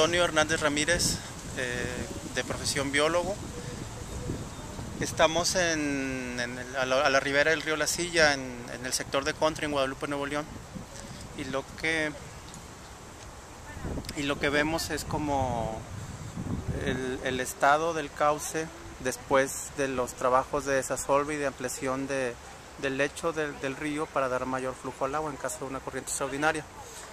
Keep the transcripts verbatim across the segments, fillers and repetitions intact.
Antonio Hernández Ramírez, eh, de profesión biólogo. Estamos en, en el, a, la, a la ribera del río La Silla, en, en el sector de Country, en Guadalupe, Nuevo León. Y lo que, y lo que vemos es como el, el estado del cauce después de los trabajos de desasolve y de ampliación de, del lecho del, del río para dar mayor flujo al agua en caso de una corriente extraordinaria.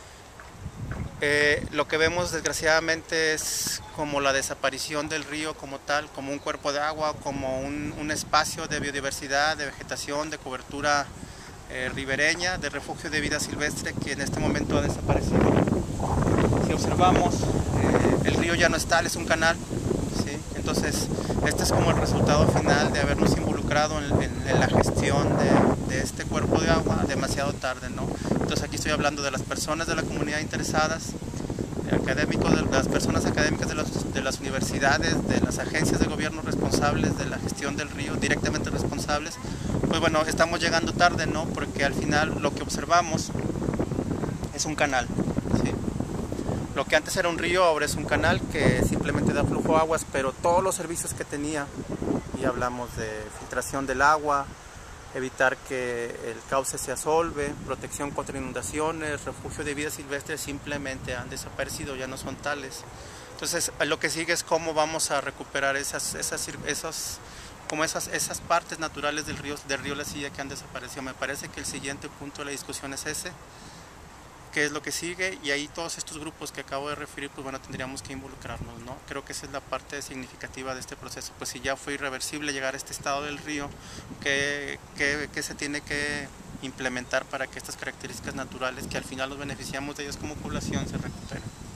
Eh, lo que vemos desgraciadamente es como la desaparición del río como tal, como un cuerpo de agua, como un, un espacio de biodiversidad, de vegetación, de cobertura eh, ribereña, de refugio de vida silvestre que en este momento ha desaparecido. Si observamos, eh, el río ya no es tal, es un canal, ¿sí? Entonces este es como el resultado final de habernos involucrado en, en, en la gestión de, de este cuerpo de agua demasiado tarde, ¿no? Entonces aquí estoy hablando de las personas de la comunidad interesadas, de académicos, de las personas académicas de las, de las universidades, de las agencias de gobierno responsables de la gestión del río, directamente responsables. Pues bueno, estamos llegando tarde, ¿no? Porque al final lo que observamos es un canal, ¿sí? Lo que antes era un río ahora es un canal que simplemente da flujo a aguas, pero todos los servicios que tenía, y hablamos de filtración del agua, evitar que el cauce se asolve, protección contra inundaciones, refugio de vida silvestre, simplemente han desaparecido, ya no son tales. Entonces lo que sigue es cómo vamos a recuperar esas, esas, esas, como esas, esas partes naturales del río, del río La Silla que han desaparecido. Me parece que el siguiente punto de la discusión es ese, qué es lo que sigue, y ahí todos estos grupos que acabo de referir, pues bueno, tendríamos que involucrarnos, ¿no? Creo que esa es la parte significativa de este proceso, pues si ya fue irreversible llegar a este estado del río, ¿qué, qué, qué se tiene que implementar para que estas características naturales, que al final nos beneficiamos de ellas como población, se recuperen?